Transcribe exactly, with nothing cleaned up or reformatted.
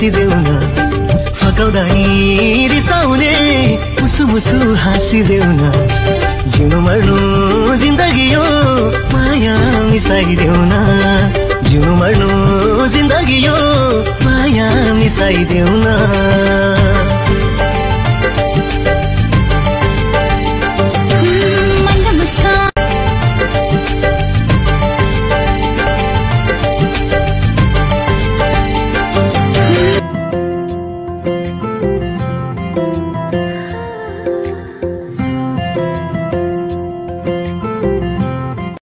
नाचिदेऊ न फकाउँदा नि रिसाउने मुसु मुसु हाँसिदेऊ न जिउनु मर्नु जिन्दगी यो माया मिसाइदेऊ न जिउनु मर्नु जिन्दगी यो माया मिसाइदेऊ न